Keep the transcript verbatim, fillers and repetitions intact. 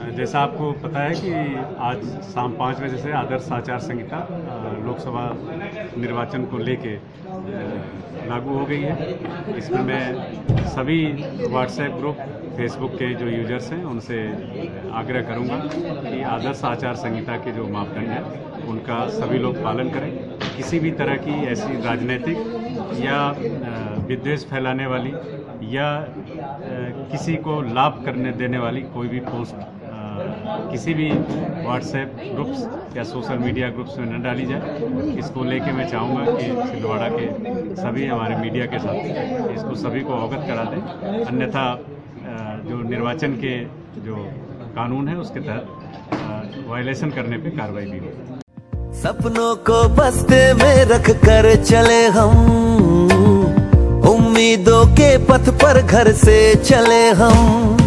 जैसा आपको पता है कि आज शाम पाँच बजे से आदर्श आचार संहिता लोकसभा निर्वाचन को लेके लागू हो गई है। इसमें मैं सभी व्हाट्सएप ग्रुप, फेसबुक के जो यूजर्स हैं उनसे आग्रह करूंगा कि आदर्श आचार संहिता के जो मापदंड हैं उनका सभी लोग पालन करें। किसी भी तरह की ऐसी राजनीतिक या विद्वेष फैलाने वाली या किसी को लाभ करने देने वाली कोई भी पोस्ट किसी भी व्हाट्सएप ग्रुप्स या सोशल मीडिया ग्रुप्स में न डाली जाए। इसको लेके मैं चाहूँगा कि छिंदवाड़ा के सभी हमारे मीडिया के साथ इसको सभी को अवगत करा दें, अन्यथा जो निर्वाचन के जो कानून है उसके तहत वायलेशन करने पे कार्रवाई भी होगी। सपनों को बस्ते में रख कर चले हम, उम्मीदों के पथ पर घर से चले हम।